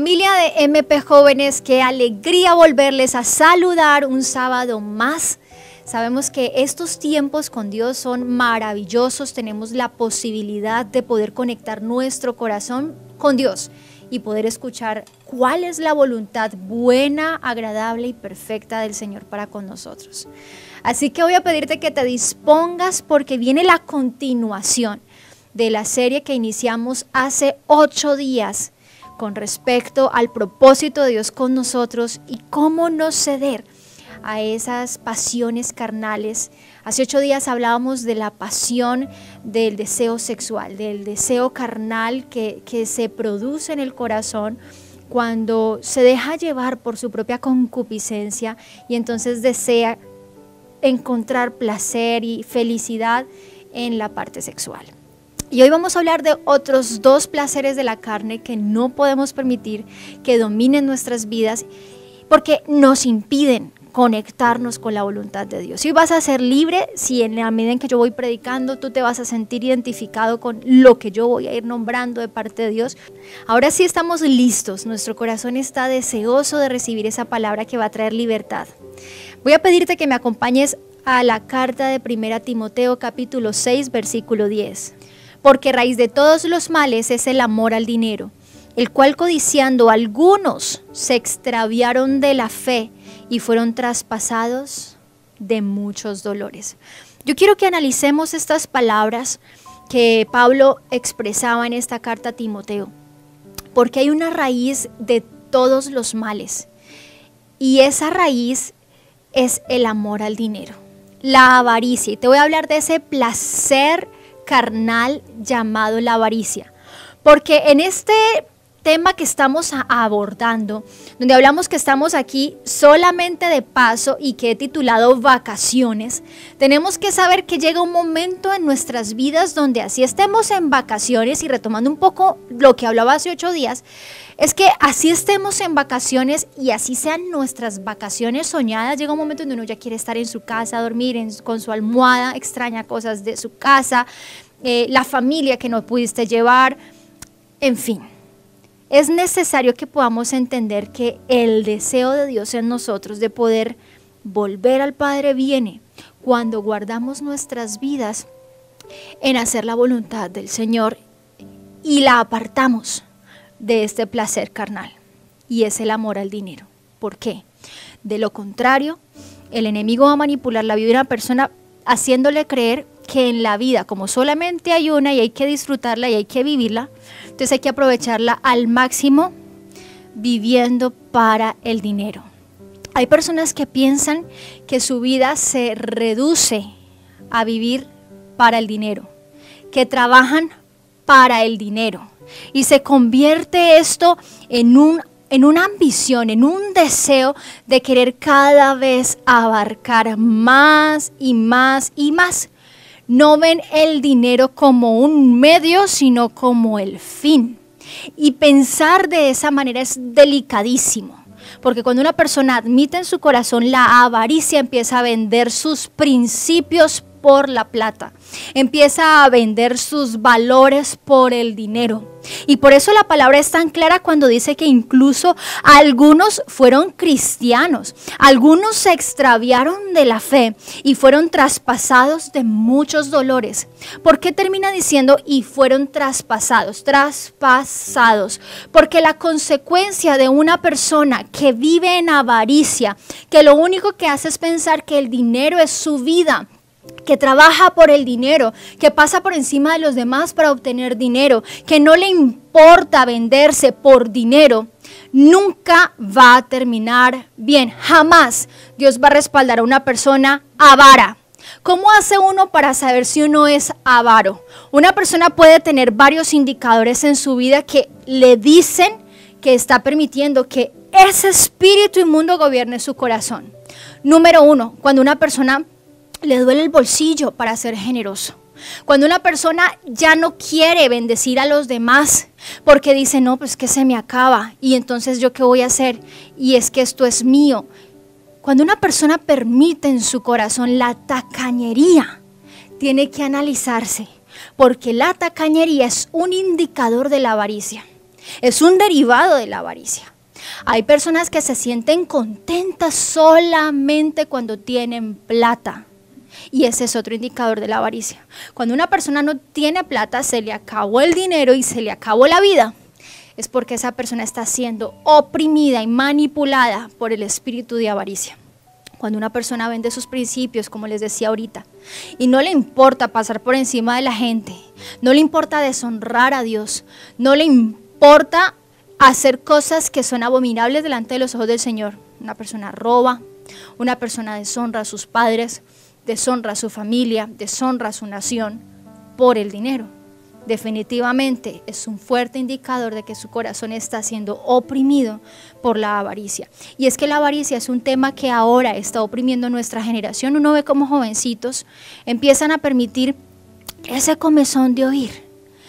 Familia de MP Jóvenes, qué alegría volverles a saludar un sábado más. Sabemos que estos tiempos con Dios son maravillosos, tenemos la posibilidad de poder conectar nuestro corazón con Dios y poder escuchar cuál es la voluntad buena, agradable y perfecta del Señor para con nosotros. Así que voy a pedirte que te dispongas porque viene la continuación de la serie que iniciamos hace 8 días con respecto al propósito de Dios con nosotros y cómo no ceder a esas pasiones carnales. Hace 8 días hablábamos de la pasión del deseo sexual, del deseo carnal que se produce en el corazón cuando se deja llevar por su propia concupiscencia y entonces desea encontrar placer y felicidad en la parte sexual. Y hoy vamos a hablar de otros 2 placeres de la carne que no podemos permitir que dominen nuestras vidas porque nos impiden conectarnos con la voluntad de Dios. Y vas a ser libre si en la medida en que yo voy predicando tú te vas a sentir identificado con lo que yo voy a ir nombrando de parte de Dios. Ahora sí estamos listos, nuestro corazón está deseoso de recibir esa palabra que va a traer libertad. Voy a pedirte que me acompañes a la carta de 1 Timoteo capítulo 6 versículo 10. Porque raíz de todos los males es el amor al dinero, el cual codiciando algunos se extraviaron de la fe y fueron traspasados de muchos dolores. Yo quiero que analicemos estas palabras que Pablo expresaba en esta carta a Timoteo, porque hay una raíz de todos los males y esa raíz es el amor al dinero, la avaricia. Y te voy a hablar de ese placer carnal llamado la avaricia, porque en este tema que estamos abordando, donde hablamos que estamos aquí solamente de paso y que he titulado vacaciones, tenemos que saber que llega un momento en nuestras vidas donde así estemos en vacaciones, y retomando un poco lo que hablaba hace 8 días, es que así estemos en vacaciones y así sean nuestras vacaciones soñadas, llega un momento donde uno ya quiere estar en su casa, dormir con su almohada, extraña cosas de su casa, la familia que no pudiste llevar, en fin. Es necesario que podamos entender que el deseo de Dios en nosotros de poder volver al Padre viene cuando guardamos nuestras vidas en hacer la voluntad del Señor y la apartamos de este placer carnal, y es el amor al dinero. ¿Por qué? De lo contrario, el enemigo va a manipular la vida de una persona haciéndole creer que en la vida, como solamente hay una y hay que disfrutarla y hay que vivirla, entonces hay que aprovecharla al máximo viviendo para el dinero. Hay personas que piensan que su vida se reduce a vivir para el dinero, que trabajan para el dinero, y se convierte esto en una ambición, en un deseo de querer cada vez abarcar más y más y más. No ven el dinero como un medio, sino como el fin. Y pensar de esa manera es delicadísimo, porque cuando una persona admite en su corazón la avaricia, empieza a vender sus principios por la plata, empieza a vender sus valores por el dinero. Y por eso la palabra es tan clara cuando dice que incluso algunos fueron cristianos, algunos se extraviaron de la fe y fueron traspasados de muchos dolores. ¿Por qué termina diciendo y fueron traspasados? Traspasados, porque la consecuencia de una persona que vive en avaricia, que lo único que hace es pensar que el dinero es su vida, que trabaja por el dinero, que pasa por encima de los demás para obtener dinero, que no le importa venderse por dinero, nunca va a terminar bien. Jamás Dios va a respaldar a una persona avara. ¿Cómo hace uno para saber si uno es avaro? Una persona puede tener varios indicadores en su vida que le dicen que está permitiendo que ese espíritu inmundo gobierne su corazón. Número 1, cuando una persona le duele el bolsillo para ser generoso. Cuando una persona ya no quiere bendecir a los demás porque dice, no, pues que se me acaba y entonces yo qué voy a hacer, y es que esto es mío. Cuando una persona permite en su corazón la tacañería, tiene que analizarse, porque la tacañería es un indicador de la avaricia. Es un derivado de la avaricia. Hay personas que se sienten contentas solamente cuando tienen plata. Y ese es otro indicador de la avaricia. Cuando una persona no tiene plata, se le acabó el dinero y se le acabó la vida, es porque esa persona está siendo oprimida y manipulada por el espíritu de avaricia. Cuando una persona vende sus principios, como les decía ahorita, y no le importa pasar por encima de la gente, no le importa deshonrar a Dios, no le importa hacer cosas que son abominables delante de los ojos del Señor. Una persona roba, una persona deshonra a sus padres, deshonra a su familia, deshonra a su nación por el dinero. Definitivamente es un fuerte indicador de que su corazón está siendo oprimido por la avaricia. Y es que la avaricia es un tema que ahora está oprimiendo nuestra generación. Uno ve como jovencitos empiezan a permitir ese comezón de oír,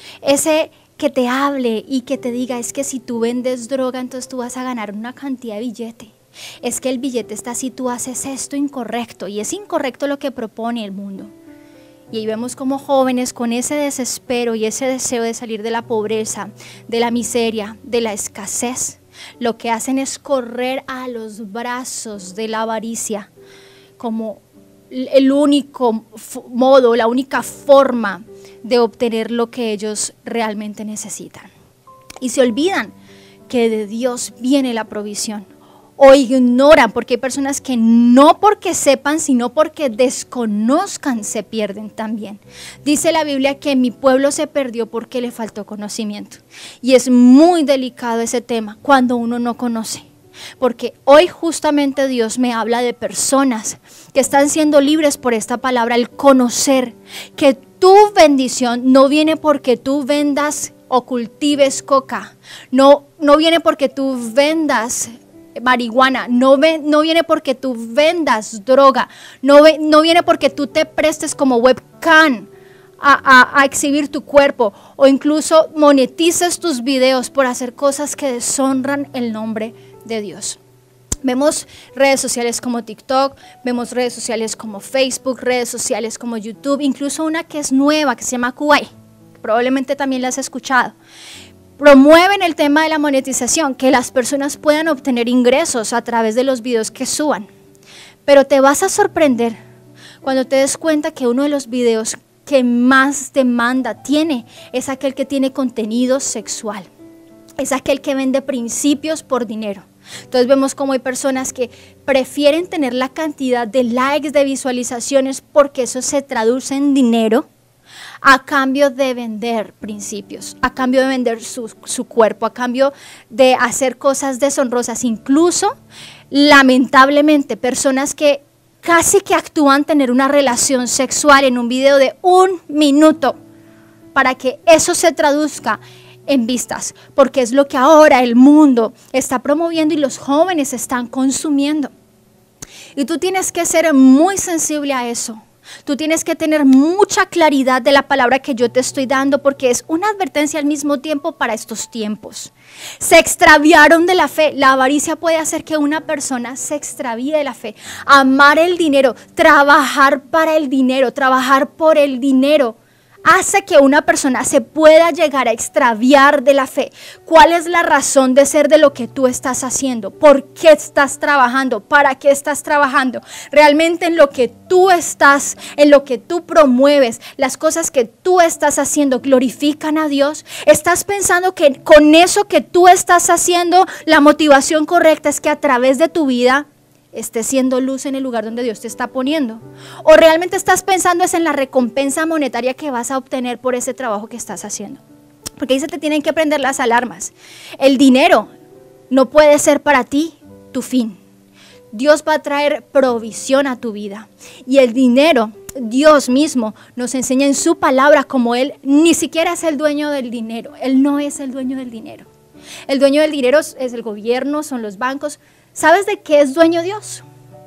ese que te hable y que te diga, es que si tú vendes droga, entonces tú vas a ganar una cantidad de billete. Es que el billete está si tú haces esto incorrecto, y es incorrecto lo que propone el mundo. Y ahí vemos como jóvenes con ese desespero y ese deseo de salir de la pobreza, de la miseria, de la escasez, lo que hacen es correr a los brazos de la avaricia como el único modo, la única forma de obtener lo que ellos realmente necesitan. Y se olvidan que de Dios viene la provisión. O ignoran, porque hay personas que no porque sepan, sino porque desconozcan se pierden también. Dice la Biblia que mi pueblo se perdió porque le faltó conocimiento. Y es muy delicado ese tema cuando uno no conoce. Porque hoy justamente Dios me habla de personas que están siendo libres por esta palabra, el conocer que tu bendición no viene porque tú vendas o cultives coca, no viene porque tú vendas marihuana, no viene porque tú vendas droga, no viene porque tú te prestes como webcam a exhibir tu cuerpo o incluso monetices tus videos por hacer cosas que deshonran el nombre de Dios. Vemos redes sociales como TikTok, vemos redes sociales como Facebook, redes sociales como YouTube, incluso una que es nueva que se llama Kuwait, probablemente también la has escuchado. Promueven el tema de la monetización, que las personas puedan obtener ingresos a través de los videos que suban. Pero te vas a sorprender cuando te des cuenta que uno de los videos que más demanda tiene es aquel que tiene contenido sexual. Es aquel que vende principios por dinero. Entonces vemos como hay personas que prefieren tener la cantidad de likes, de visualizaciones, porque eso se traduce en dinero, a cambio de vender principios, a cambio de vender su cuerpo, a cambio de hacer cosas deshonrosas. Incluso, lamentablemente, personas que casi que actúan tener una relación sexual en un video de 1 minuto para que eso se traduzca en vistas, porque es lo que ahora el mundo está promoviendo y los jóvenes están consumiendo. Y tú tienes que ser muy sensible a eso. Tú tienes que tener mucha claridad de la palabra que yo te estoy dando, porque es una advertencia al mismo tiempo para estos tiempos. Se extraviaron de la fe. La avaricia puede hacer que una persona se extravíe de la fe. Amar el dinero, trabajar para el dinero, trabajar por el dinero, hace que una persona se pueda llegar a extraviar de la fe. ¿Cuál es la razón de ser de lo que tú estás haciendo? ¿Por qué estás trabajando? ¿Para qué estás trabajando? Realmente en lo que tú estás, en lo que tú promueves, las cosas que tú estás haciendo, ¿glorifican a Dios? ¿Estás pensando que con eso que tú estás haciendo, la motivación correcta es que a través de tu vida estés siendo luz en el lugar donde Dios te está poniendo? ¿O realmente estás pensando es en la recompensa monetaria que vas a obtener por ese trabajo que estás haciendo? Porque ahí se te tienen que prender las alarmas. El dinero no puede ser para ti tu fin. Dios va a traer provisión a tu vida. Y el dinero, Dios mismo nos enseña en su palabra como Él ni siquiera es el dueño del dinero. Él no es el dueño del dinero. El dueño del dinero es el gobierno, son los bancos. ¿Sabes de qué es dueño Dios?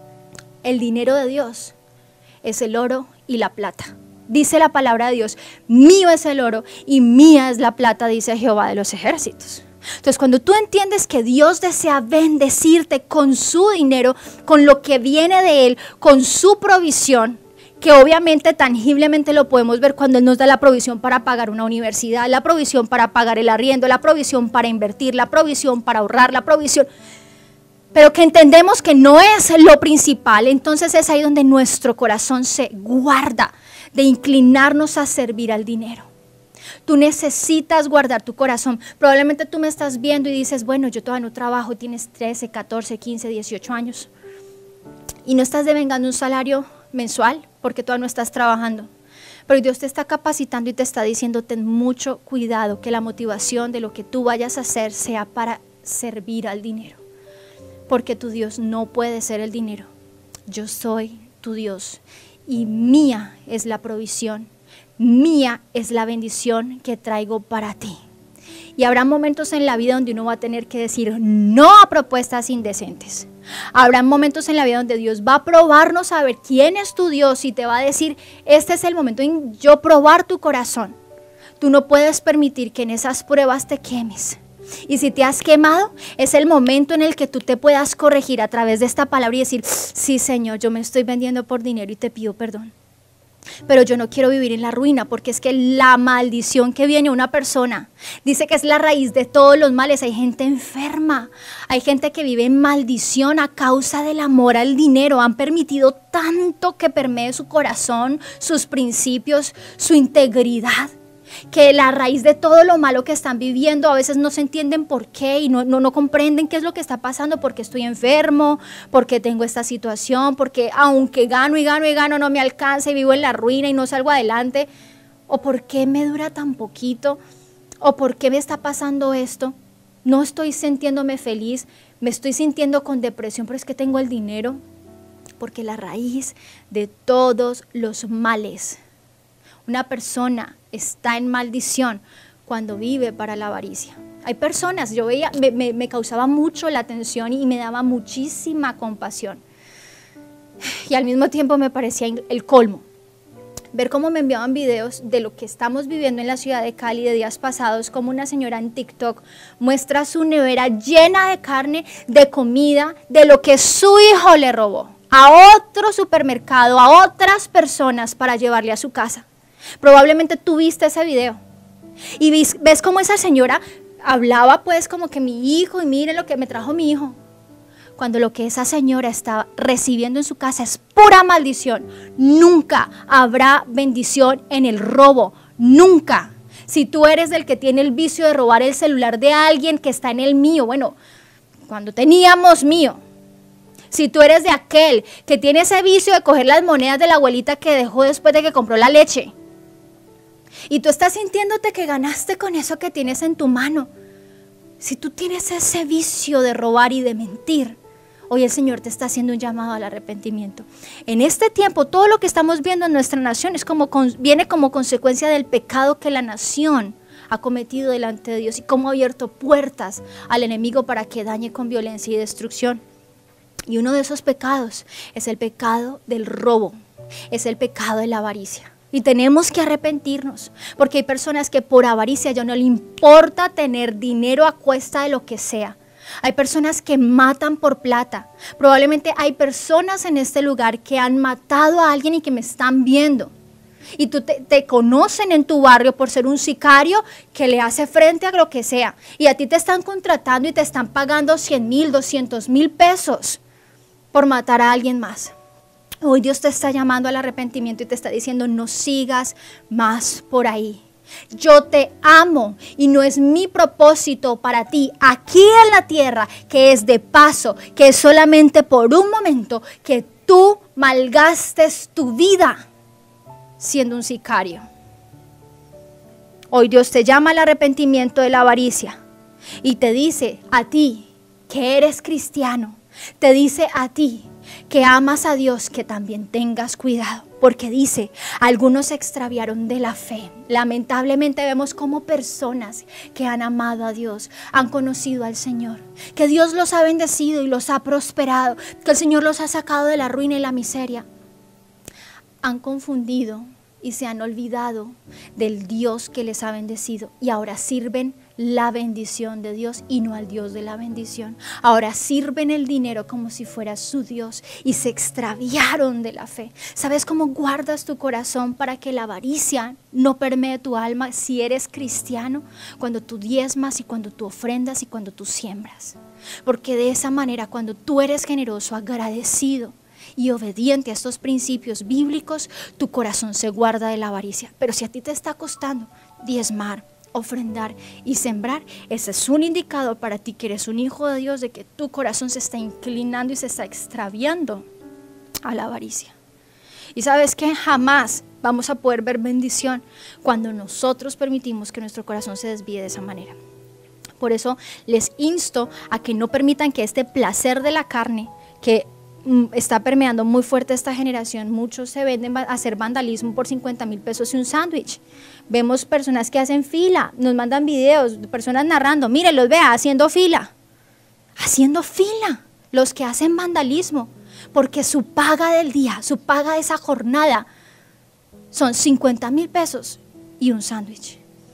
El dinero de Dios es el oro y la plata. Dice la palabra de Dios, mío es el oro y mía es la plata, dice Jehová de los ejércitos. Entonces, cuando tú entiendes que Dios desea bendecirte con su dinero, con lo que viene de Él, con su provisión, que obviamente tangiblemente lo podemos ver cuando Él nos da la provisión para pagar una universidad, la provisión para pagar el arriendo, la provisión para invertir, la provisión para ahorrar, la provisión, pero que entendemos que no es lo principal. Entonces es ahí donde nuestro corazón se guarda de inclinarnos a servir al dinero. Tú necesitas guardar tu corazón. Probablemente tú me estás viendo y dices, bueno, yo todavía no trabajo, tienes 13, 14, 15, 18 años y no estás devengando un salario mensual porque todavía no estás trabajando. Pero Dios te está capacitando y te está diciendo, ten mucho cuidado que la motivación de lo que tú vayas a hacer sea para servir al dinero. Porque tu Dios no puede ser el dinero. Yo soy tu Dios y mía es la provisión, mía es la bendición que traigo para ti. Y habrá momentos en la vida donde uno va a tener que decir no a propuestas indecentes. Habrá momentos en la vida donde Dios va a probarnos a ver quién es tu Dios y te va a decir, este es el momento en yo probar tu corazón. Tú no puedes permitir que en esas pruebas te quemes. Y si te has quemado, es el momento en el que tú te puedas corregir a través de esta palabra y decir, sí Señor, yo me estoy vendiendo por dinero y te pido perdón. Pero yo no quiero vivir en la ruina, porque es que la maldición que viene a una persona, dice que es la raíz de todos los males. Hay gente enferma, hay gente que vive en maldición a causa del amor al dinero. Han permitido tanto que permee su corazón, sus principios, su integridad, que la raíz de todo lo malo que están viviendo a veces no se entienden por qué y no comprenden qué es lo que está pasando, porque estoy enfermo, porque tengo esta situación, porque aunque gano y gano y gano no me alcanza y vivo en la ruina y no salgo adelante, o por qué me dura tan poquito, o por qué me está pasando esto, no estoy sintiéndome feliz, me estoy sintiendo con depresión, pero es que tengo el dinero, porque la raíz de todos los males, una persona está en maldición cuando vive para la avaricia. Hay personas, yo veía, me causaba mucho la atención y me daba muchísima compasión. Y al mismo tiempo me parecía el colmo. Ver cómo me enviaban videos de lo que estamos viviendo en la ciudad de Cali de días pasados, como una señora en TikTok muestra su nevera llena de carne, de comida, de lo que su hijo le robó a otro supermercado, a otras personas para llevarle a su casa. Probablemente tú viste ese video y ves cómo esa señora hablaba pues como que mi hijo y miren lo que me trajo mi hijo, cuando lo que esa señora está recibiendo en su casa es pura maldición. Nunca habrá bendición en el robo, nunca. Si tú eres del que tiene el vicio de robar el celular de alguien que está en el mío, bueno, cuando teníamos mío. Si tú eres de aquel que tiene ese vicio de coger las monedas de la abuelita que dejó después de que compró la leche, y tú estás sintiéndote que ganaste con eso que tienes en tu mano. Si tú tienes ese vicio de robar y de mentir, hoy el Señor te está haciendo un llamado al arrepentimiento. En este tiempo, todo lo que estamos viendo en nuestra nación viene como consecuencia del pecado que la nación ha cometido delante de Dios y cómo ha abierto puertas al enemigo para que dañe con violencia y destrucción. Y uno de esos pecados es el pecado del robo, es el pecado de la avaricia. Y tenemos que arrepentirnos, porque hay personas que por avaricia ya no le importa tener dinero a cuesta de lo que sea. Hay personas que matan por plata. Probablemente hay personas en este lugar que han matado a alguien y que me están viendo. Y tú te conocen en tu barrio por ser un sicario que le hace frente a lo que sea. Y a ti te están contratando y te están pagando 100,000, 200,000 pesos por matar a alguien más. Hoy Dios te está llamando al arrepentimiento y te está diciendo, no sigas más por ahí. Yo te amo y no es mi propósito para ti aquí en la tierra, que es de paso, que es solamente por un momento, que tú malgastes tu vida siendo un sicario. Hoy Dios te llama al arrepentimiento de la avaricia y te dice a ti que eres cristiano, te dice a ti que amas a Dios, que también tengas cuidado, porque dice, algunos se extraviaron de la fe. Lamentablemente vemos como personas que han amado a Dios, han conocido al Señor, que Dios los ha bendecido y los ha prosperado, que el Señor los ha sacado de la ruina y la miseria. Han confundido y se han olvidado del Dios que les ha bendecido y ahora sirven la bendición de Dios y no al Dios de la bendición. Ahora sirven el dinero como si fuera su Dios y se extraviaron de la fe. ¿Sabes cómo guardas tu corazón para que la avaricia no permee tu alma si eres cristiano? Cuando tú diezmas y cuando tú ofrendas y cuando tú siembras. Porque de esa manera, cuando tú eres generoso, agradecido y obediente a estos principios bíblicos, tu corazón se guarda de la avaricia. Pero si a ti te está costando diezmar, ofrendar y sembrar, ese es un indicador para ti que eres un hijo de Dios, de que tu corazón se está inclinando y se está extraviando a la avaricia. Y sabes que jamás vamos a poder ver bendición cuando nosotros permitimos que nuestro corazón se desvíe de esa manera. Por eso les insto a que no permitan que este placer de la carne, que está permeando muy fuerte esta generación, muchos se venden a hacer vandalismo por 50,000 pesos y un sándwich. Vemos personas que hacen fila, nos mandan videos, personas narrando, mire, los vea haciendo fila, los que hacen vandalismo, porque su paga del día, su paga de esa jornada son 50,000 pesos y un sándwich.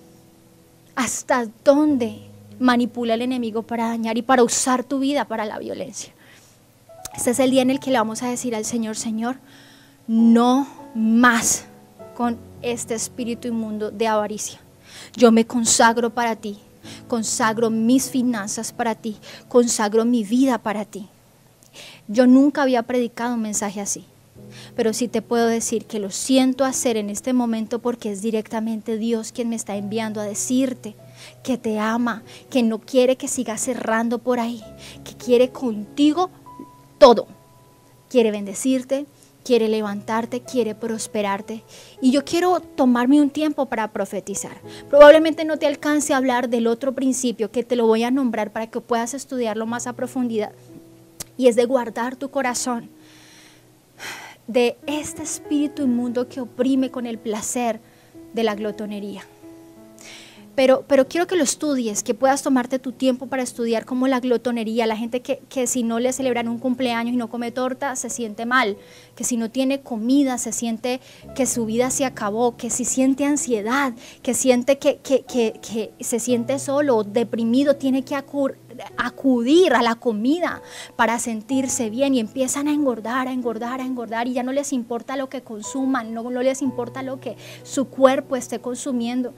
¿Hasta dónde manipula el enemigo para dañar y para usar tu vida para la violencia? Este es el día en el que le vamos a decir al Señor, Señor, no más con este espíritu inmundo de avaricia. Yo me consagro para ti, consagro mis finanzas para ti, consagro mi vida para ti. Yo nunca había predicado un mensaje así, pero sí te puedo decir que lo siento hacer en este momento porque es directamente Dios quien me está enviando a decirte que te ama, que no quiere que sigas cerrando por ahí, que quiere contigo todo. Quiere bendecirte, quiere levantarte, quiere prosperarte. Y yo quiero tomarme un tiempo para profetizar. Probablemente no te alcance a hablar del otro principio que te lo voy a nombrar para que puedas estudiarlo más a profundidad. Y es de guardar tu corazón de este espíritu inmundo que oprime con el placer de la glotonería. Pero quiero que lo estudies, que puedas tomarte tu tiempo para estudiar como la glotonería, la gente que si no le celebran un cumpleaños y no come torta se siente mal, que si no tiene comida se siente que su vida se acabó, que si siente ansiedad, que siente que se siente solo, deprimido, tiene que acudir a la comida para sentirse bien y empiezan a engordar y ya no les importa lo que consuman, no les importa lo que su cuerpo esté consumiendo.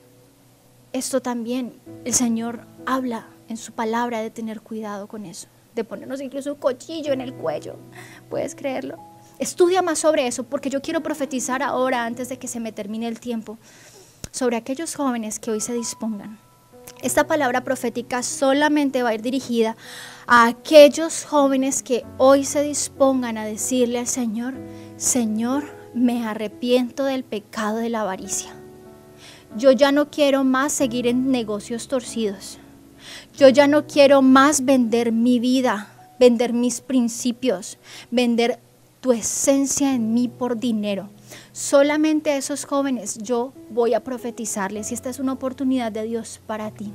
Esto también el Señor habla en su palabra de tener cuidado con eso, de ponernos incluso un cuchillo en el cuello. ¿Puedes creerlo? Estudia más sobre eso porque yo quiero profetizar ahora, antes de que se me termine el tiempo, sobre aquellos jóvenes que hoy se dispongan. Esta palabra profética solamente va a ir dirigida a aquellos jóvenes que hoy se dispongan a decirle al Señor, Señor, me arrepiento del pecado de la avaricia. Yo ya no quiero más seguir en negocios torcidos. Yo ya no quiero más vender mi vida, vender mis principios, vender tu esencia en mí por dinero. Solamente a esos jóvenes yo voy a profetizarles y esta es una oportunidad de Dios para ti.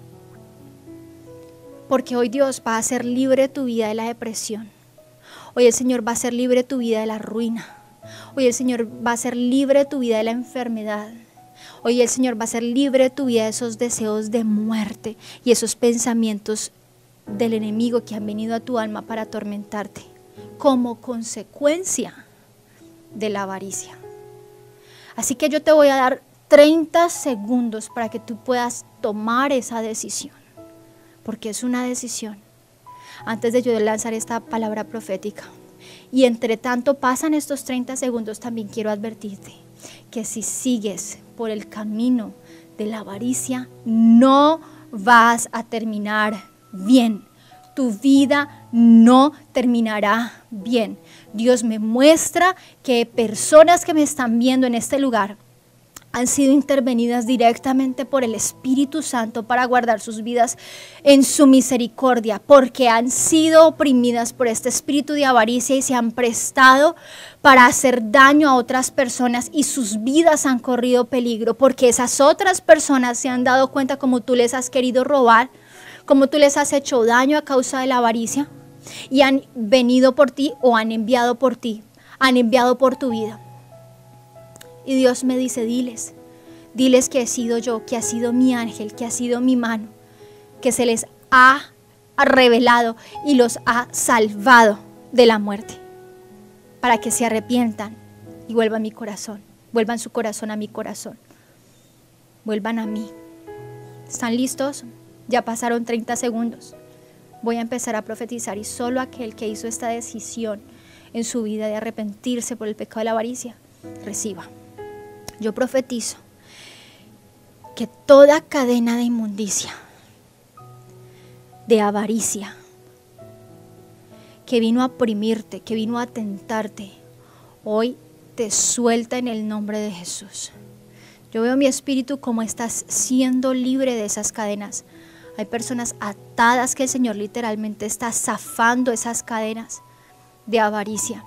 Porque hoy Dios va a hacer libre tu vida de la depresión. Hoy el Señor va a hacer libre tu vida de la ruina. Hoy el Señor va a hacer libre tu vida de la enfermedad. Hoy el Señor va a hacer libre tu vida de esos deseos de muerte y esos pensamientos del enemigo que han venido a tu alma para atormentarte como consecuencia de la avaricia. Así que yo te voy a dar 30 segundos para que tú puedas tomar esa decisión, porque es una decisión. Antes de yo lanzar esta palabra profética, y entre tanto pasan estos 30 segundos, también quiero advertirte que si sigues por el camino de la avaricia, no vas a terminar bien. Tu vida no terminará bien. Dios me muestra que personas que me están viendo en este lugar han sido intervenidas directamente por el Espíritu Santo para guardar sus vidas en su misericordia, porque han sido oprimidas por este espíritu de avaricia y se han prestado para hacer daño a otras personas y sus vidas han corrido peligro, porque esas otras personas se han dado cuenta como tú les has querido robar, como tú les has hecho daño a causa de la avaricia y han venido por ti o han enviado por ti, han enviado por tu vida. Y Dios me dice, diles que he sido yo, que ha sido mi ángel, que ha sido mi mano, que se les ha revelado y los ha salvado de la muerte, para que se arrepientan y vuelvan mi corazón, vuelvan su corazón a mi corazón, vuelvan a mí. ¿Están listos? Ya pasaron 30 segundos. Voy a empezar a profetizar y solo aquel que hizo esta decisión en su vida de arrepentirse por el pecado de la avaricia, reciba. Yo profetizo que toda cadena de inmundicia, de avaricia, que vino a oprimirte, que vino a tentarte, hoy te suelta en el nombre de Jesús. Yo veo mi espíritu como estás siendo libre de esas cadenas. Hay personas atadas que el Señor literalmente está zafando esas cadenas de avaricia.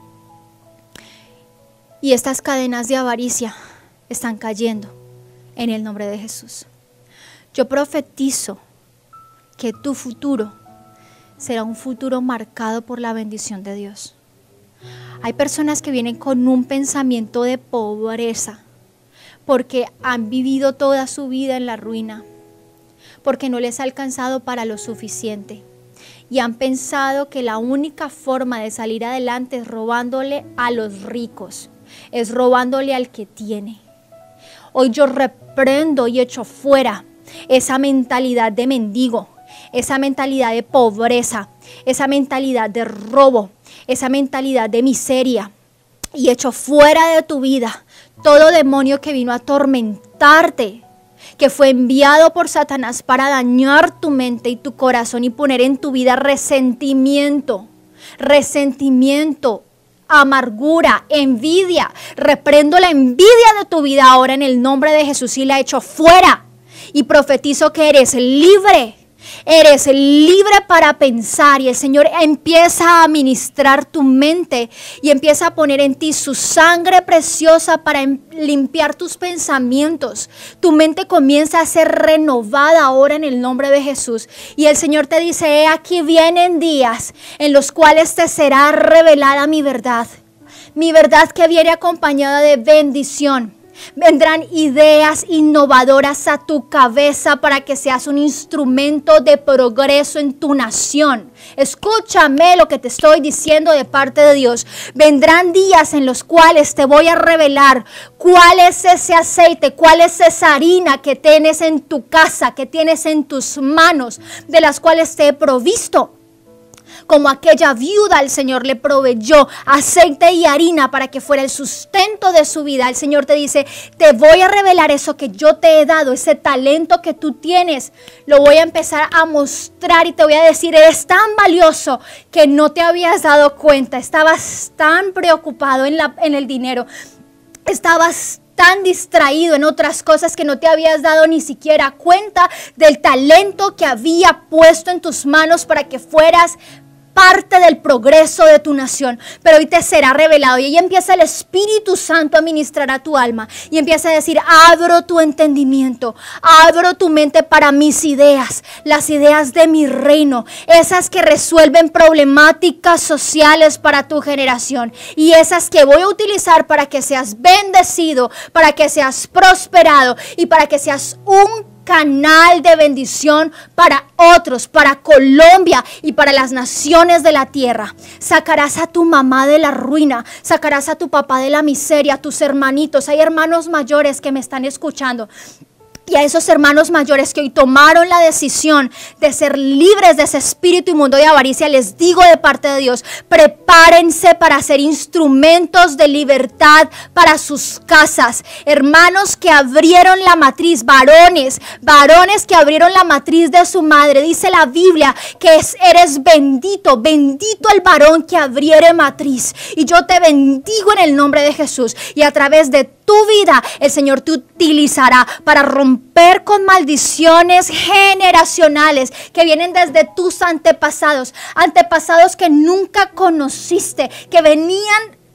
Y estas cadenas de avaricia están cayendo en el nombre de Jesús. Yo profetizo que tu futuro será un futuro marcado por la bendición de Dios. Hay personas que vienen con un pensamiento de pobreza porque han vivido toda su vida en la ruina, porque no les ha alcanzado para lo suficiente y han pensado que la única forma de salir adelante es robándole a los ricos, es robándole al que tiene. Hoy yo reprendo y echo fuera esa mentalidad de mendigo, esa mentalidad de pobreza, esa mentalidad de robo, esa mentalidad de miseria, y echo fuera de tu vida todo demonio que vino a atormentarte, que fue enviado por Satanás para dañar tu mente y tu corazón y poner en tu vida resentimiento, amargura, envidia. Reprendo la envidia de tu vida ahora en el nombre de Jesús y la echo fuera. Y profetizo que eres libre para pensar, y el Señor empieza a ministrar tu mente y empieza a poner en ti su sangre preciosa para limpiar tus pensamientos. Tu mente comienza a ser renovada ahora en el nombre de Jesús, y el Señor te dice: he aquí vienen días en los cuales te será revelada mi verdad que viene acompañada de bendición. Vendrán ideas innovadoras a tu cabeza para que seas un instrumento de progreso en tu nación. Escúchame lo que te estoy diciendo de parte de Dios. Vendrán días en los cuales te voy a revelar cuál es ese aceite, cuál es esa harina que tienes en tu casa, que tienes en tus manos, de las cuales te he provisto. Como aquella viuda, el Señor le proveyó aceite y harina para que fuera el sustento de su vida. El Señor te dice: te voy a revelar eso que yo te he dado, ese talento que tú tienes. Lo voy a empezar a mostrar y te voy a decir: eres tan valioso que no te habías dado cuenta. Estabas tan preocupado en el dinero. Estabas tan distraído en otras cosas que no te habías dado ni siquiera cuenta del talento que había puesto en tus manos para que fueras parte del progreso de tu nación. Pero hoy te será revelado, y ahí empieza el Espíritu Santo a ministrar a tu alma y empieza a decir: abro tu entendimiento, abro tu mente para mis ideas, las ideas de mi reino, esas que resuelven problemáticas sociales para tu generación, y esas que voy a utilizar para que seas bendecido, para que seas prosperado y para que seas un canal de bendición para otros, para Colombia y para las naciones de la tierra. Sacarás a tu mamá de la ruina, sacarás a tu papá de la miseria, a tus hermanitos. Hay hermanos mayores que me están escuchando. Y a esos hermanos mayores que hoy tomaron la decisión de ser libres de ese espíritu inmundo de avaricia, les digo de parte de Dios: prepárense para ser instrumentos de libertad para sus casas. Hermanos que abrieron la matriz, varones que abrieron la matriz de su madre. Dice la Biblia que eres bendito el varón que abriere matriz. Y yo te bendigo en el nombre de Jesús, y a través de tu vida el Señor te utilizará para romper con maldiciones generacionales que vienen desde tus antepasados que nunca conociste, que venían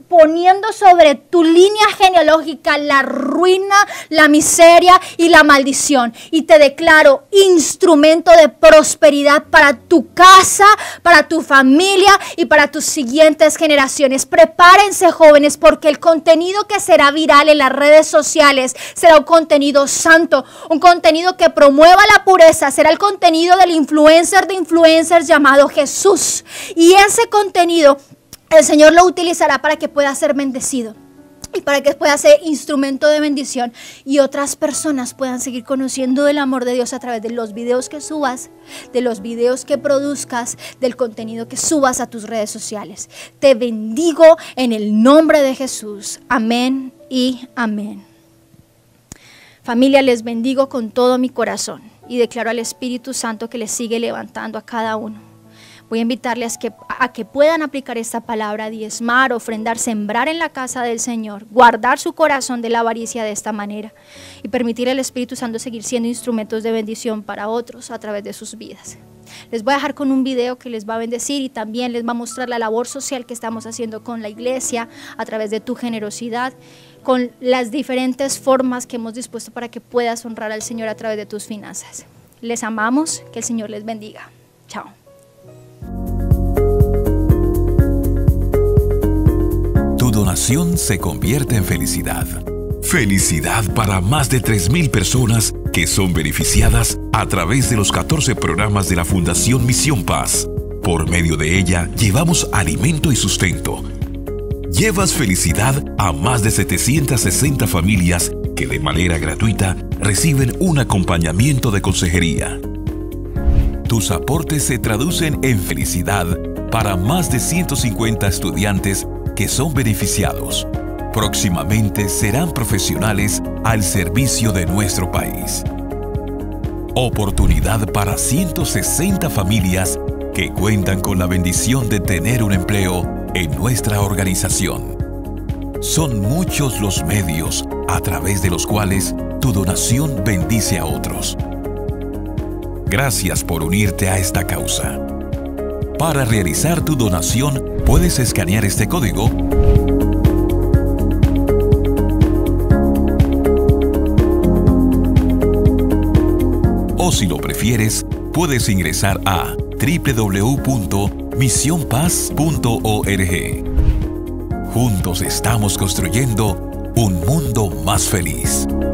poniendo sobre tu línea genealógica la ruina, la miseria y la maldición. Y te declaro instrumento de prosperidad para tu casa, para tu familia y para tus siguientes generaciones. Prepárense, jóvenes, porque el contenido que será viral en las redes sociales será un contenido santo, un contenido que promueva la pureza. Será el contenido del influencer de influencers llamado Jesús. Y ese contenido el Señor lo utilizará para que pueda ser bendecido y para que pueda ser instrumento de bendición y otras personas puedan seguir conociendo del amor de Dios a través de los videos que subas, de los videos que produzcas, del contenido que subas a tus redes sociales. Te bendigo en el nombre de Jesús. Amén y amén. Familia, les bendigo con todo mi corazón y declaro al Espíritu Santo que les sigue levantando a cada uno. Voy a invitarles a que puedan aplicar esta palabra, diezmar, ofrendar, sembrar en la casa del Señor, guardar su corazón de la avaricia de esta manera y permitir al Espíritu Santo seguir siendo instrumentos de bendición para otros a través de sus vidas. Les voy a dejar con un video que les va a bendecir y también les va a mostrar la labor social que estamos haciendo con la iglesia a través de tu generosidad, con las diferentes formas que hemos dispuesto para que puedas honrar al Señor a través de tus finanzas. Les amamos, que el Señor les bendiga. Chao. Tu donación se convierte en felicidad. Felicidad para más de 3,000 personas que son beneficiadas a través de los 14 programas de la Fundación Misión Paz. Por medio de ella, llevamos alimento y sustento. Llevas felicidad a más de 760 familias que de manera gratuita reciben un acompañamiento de consejería. Tus aportes se traducen en felicidad para más de 150 estudiantes que son beneficiados. Próximamente serán profesionales al servicio de nuestro país. Oportunidad para 160 familias que cuentan con la bendición de tener un empleo en nuestra organización. Son muchos los medios a través de los cuales tu donación bendice a otros. Gracias por unirte a esta causa. Para realizar tu donación, puedes escanear este código o, si lo prefieres, puedes ingresar a www.misionpaz.org. Juntos estamos construyendo un mundo más feliz.